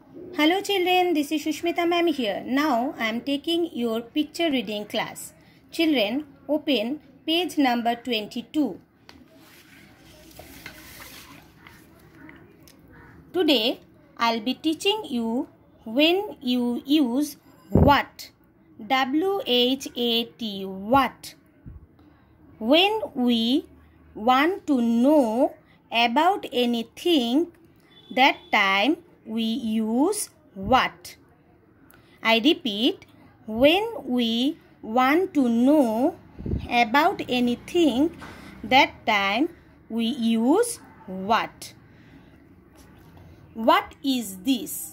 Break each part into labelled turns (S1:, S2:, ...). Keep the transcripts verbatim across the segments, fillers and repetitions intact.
S1: Hello children, this is Shushmita ma'am here. Now I am taking your picture reading class. Children, open page number twenty-two. Today I'll be teaching you when you use what. W H A T, what. When we want to know about anything, that time we use what. I repeat, when we want to know about anything, that time we use what. What is this?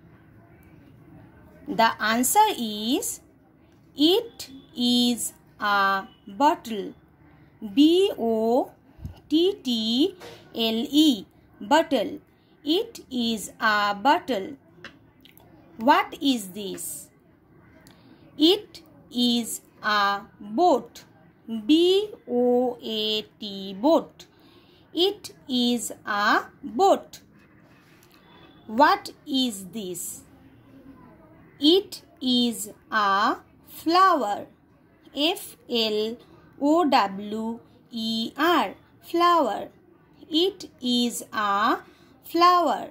S1: The answer is, it is a bottle. B O T T L E, bottle. It is a bottle. What is this? It is a boat. B O A T, boat. It is a boat. What is this? It is a flower. F L O W E R, flower. It is a flower.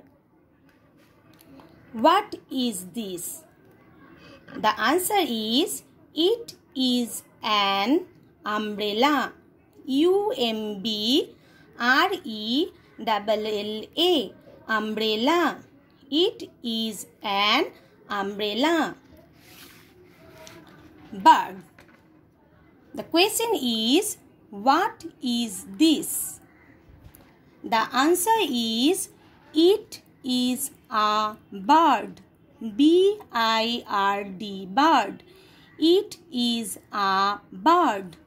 S1: What is this? The answer is, it is an umbrella. U M B R E L L A, umbrella. It is an umbrella. Bird. The question is, what is this? The answer is, it is a bird. B I R D, bird. It is a bird.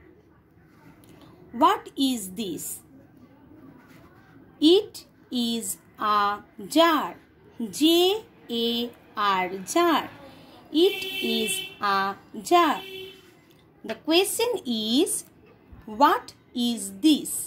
S1: What is this? It is a jar. J A R, jar. It is a jar. The question is, what is this?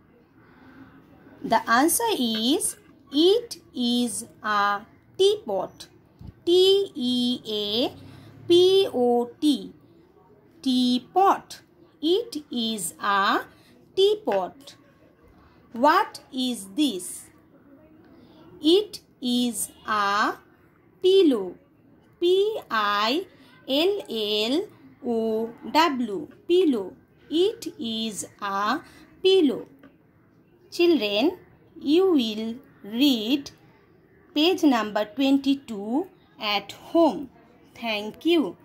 S1: The answer is, it is a teapot. T E A P O T, teapot. It is a teapot. What is this? It is a pillow. P I L L O W, pillow. It is a pillow. Children, you will read page number twenty-two at home. Thank you.